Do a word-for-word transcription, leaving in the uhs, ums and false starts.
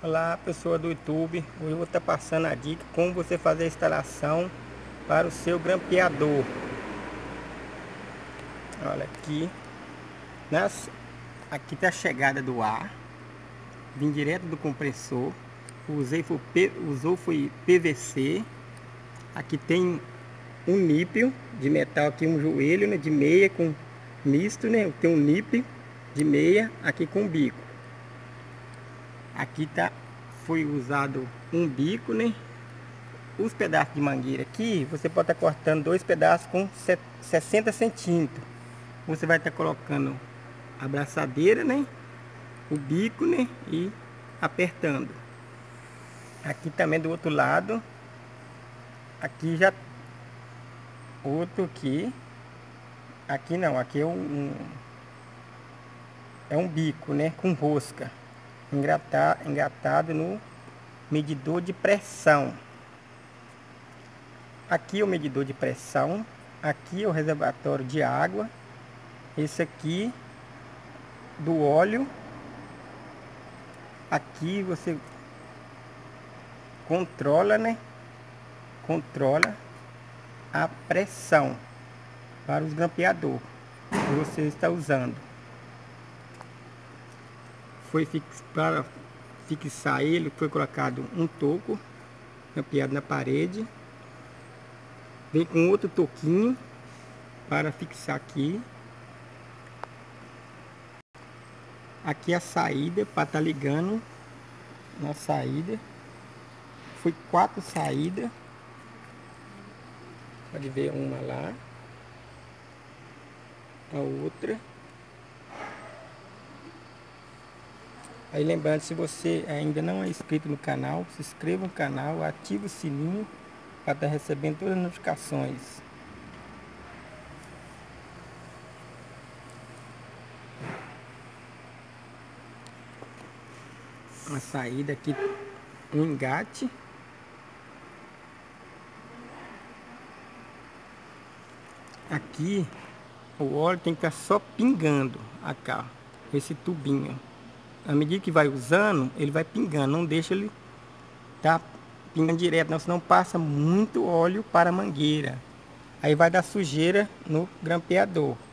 Olá, pessoa do YouTube, hoje eu vou estar passando a dica como você fazer a instalação para o seu grampeador. Olha aqui, nas, aqui está a chegada do ar, vim direto do compressor, usei foi, usou foi P V C. Aqui tem um nípel de metal aqui, um joelho, né, de meia com misto, né? Tem um nípel de meia aqui com bico. Aqui tá, foi usado um bico, né? Os pedaços de mangueira aqui, você pode estar cortando dois pedaços com sessenta centímetros. Você vai estar colocando a braçadeira, né? O bico, né? E apertando. Aqui também do outro lado. Aqui já outro aqui. Aqui não, aqui é um é um bico, né? Com rosca. Engatado, engatado no medidor de pressão. Aqui é o medidor de pressão. Aqui é o reservatório de água. Esse aqui do óleo. Aqui você controla, né? Controla a pressão para os grampeadores que você está usando. Foi fix, para fixar ele, foi colocado um toco grampeado na parede. Vem com outro toquinho para fixar aqui. Aqui a saída para estar tá ligando na saída. Foi quatro saídas. Pode ver uma lá. A outra. Aí lembrando, se você ainda não é inscrito no canal, se inscreva no canal, ative o sininho para estar recebendo todas as notificações. Uma saída aqui, um engate. Aqui o óleo tem que estar só pingando acá, esse tubinho. À medida que vai usando, ele vai pingando, não deixa ele tá pingando direto, não, senão passa muito óleo para a mangueira. Aí vai dar sujeira no grampeador.